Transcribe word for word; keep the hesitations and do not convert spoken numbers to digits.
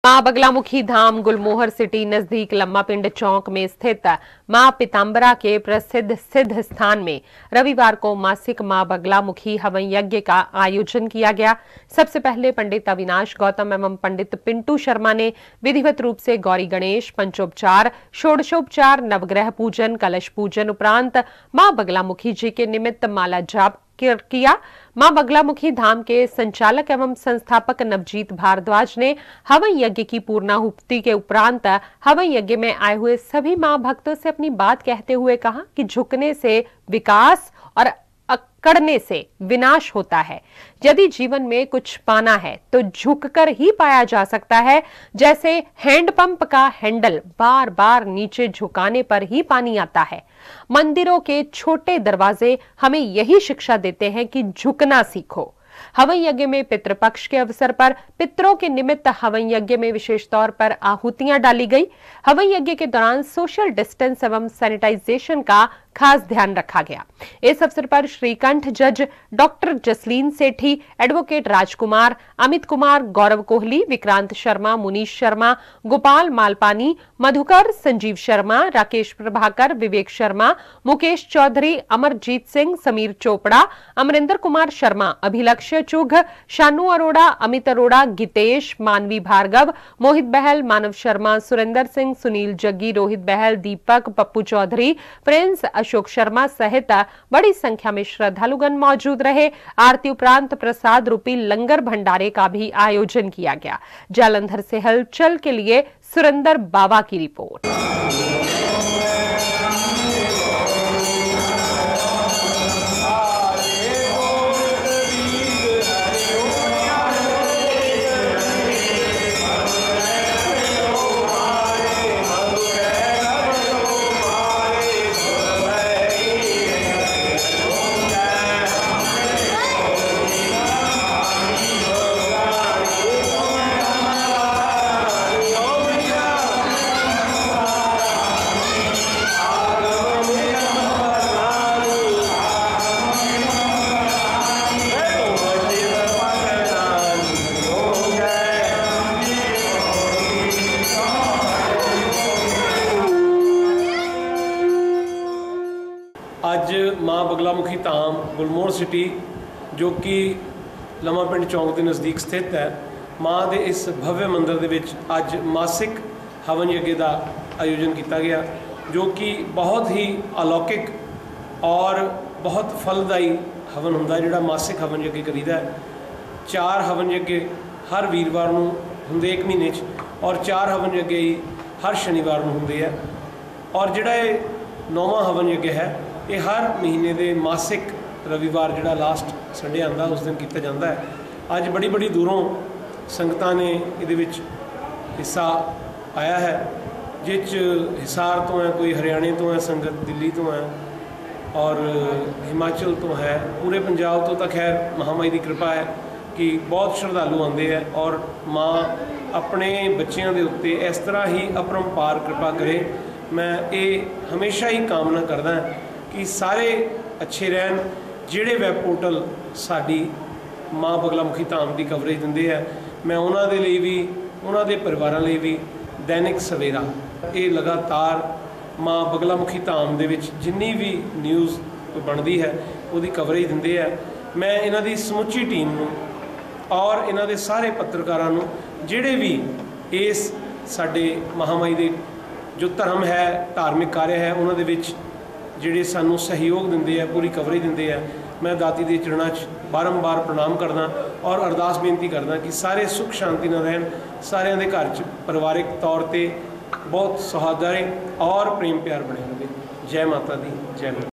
मां बगलामुखी धाम गुलमोहर सिटी नजदीक लम्मा पिंड चौक में स्थित मां पीताम्बरा के प्रसिद्ध सिद्ध स्थान में रविवार को मासिक मां बगलामुखी हवन यज्ञ का आयोजन किया गया। सबसे पहले पंडित अविनाश गौतम एवं पंडित पिंटू शर्मा ने विधिवत रूप से गौरी गणेश पंचोपचार, षोडशोपचार, नवग्रह पूजन, कलश पूजन उपरांत मां बगलामुखी जी के निमित्त माला जाप किया। मां बगलामुखी धाम के संचालक एवं संस्थापक नवजीत भारद्वाज ने हवन यज्ञ की पूर्णाहुति के उपरांत हवन यज्ञ में आए हुए सभी मां भक्तों से अपनी बात कहते हुए कहा कि झुकने से विकास और अकड़ने से विनाश होता है। यदि जीवन में कुछ पाना है तो झुककर ही पाया जा सकता है। जैसे हैंडपंप का हैंडल बार बार नीचे झुकाने पर ही पानी आता है। मंदिरों के छोटे दरवाजे हमें यही शिक्षा देते हैं कि झुकना सीखो। हवन यज्ञ में पितृपक्ष के अवसर पर पितरों के निमित्त हवन यज्ञ में विशेष तौर पर आहुतियां डाली गई। हवन यज्ञ के दौरान सोशल डिस्टेंस एवं सैनिटाइजेशन का खास ध्यान रखा गया। इस अवसर पर श्रीकंठ जज doctor Jasleen Sethi, advocate Rajkumar, Amit Kumar, Gaurav Kohli, Vikrant Sharma, Munish Sharma, Gopal Malpani, Madhukar, Sanjeev Sharma, Rakesh Prabhakar, Vivek Sharma, Mukesh Chaudhary, Amarjeet Singh, Sameer Chopra, Amrinder Kumar Sharma, Abhilakshya Chugh, Shanu Arora, Amit Arora, Geetesh, Manvi Bhargava, Mohit Behl, Manav Sharma, Surendra Singh, Sunil Jaggi, Rohit Behl, Deepak, Pappu Chaudhary, Prince, Ashok Sharma सहित बड़ी संख्या में श्रद्धालुगण मौजूद रहे। आरती उपरांत प्रसाद रूपी लंगर भंडारे का भी आयोजन किया गया। जालंधर से हलचल के लिए सुरेंद्र बाबा की रिपोर्ट। ਅੱਜ मां बगलामुखी धाम गुलमोहर सिटी जो कि लम्मा पिंड चौक के नज़दीक स्थित है, मां के इस भव्य मंदिर के विच अज मासिक हवन यज्ञ का आयोजन किया गया, जो कि बहुत ही अलौकिक और बहुत फलदायी हवन होंदा जिहड़ा मासिक हवन यज्ञ करीदा है। चार हवन यज्ञ हर वीरवार नूं हुंदे एक महीने च, और चार हवन यज्ञ ही हर शनिवार नूं हुंदे है। और जिहड़ा ये नौवां हवन यज्ञ है ये हर महीने के मासिक रविवार जिहड़ा लास्ट संडे आंदा उस दिन किया जाता है। अज बड़ी बड़ी दूरों संगतां ने इहदे विच हिस्सा पाया है, जिस हिसार तो है, कोई हरियाणे तो है, संगत दिल्ली तो है और हिमाचल तो है, पूरे पंजाब तो तो खैर महामाई की कृपा है कि बहुत श्रद्धालु आते हैं। और माँ अपने बच्चों के उत्ते इस तरह ही अपरंपार कृपा करे। मैं ये हमेशा ही कामना करदा कि सारे अच्छे रहन। जिहड़े वैब पोर्टल साडी मां बगलामुखी धाम की कवरेज दिंदे है, मैं उन्हां दे लई भी उन्हां दे परिवारां लई भी दैनिक सवेरा ये लगातार मां बगलामुखी धाम दे विच जिन्नी भी न्यूज़ बनती है उसकी कवरेज दिंदे है। मैं इन्हां दी समुची टीम नूं और इन्हां दे सारे पत्रकारां नूं जिहड़े भी इस साडे महामाई दे जो धर्म है, धार्मिक कार्य है, उन्हां दे विच जिहड़े सानू सहयोग दिंदे है, पूरी कवरेज दिंदे है, मैं दाती दे चरणों च बारंबार प्रणाम करदा और अरदास बेनती करदा कि सारे सुख शांति नाल रहन, सारिਆਂ ਦੇ घर च परिवारिक तौर पर बहुत सौहार्द और प्रेम प्यार बने रहे। जय माता दी, जय माता।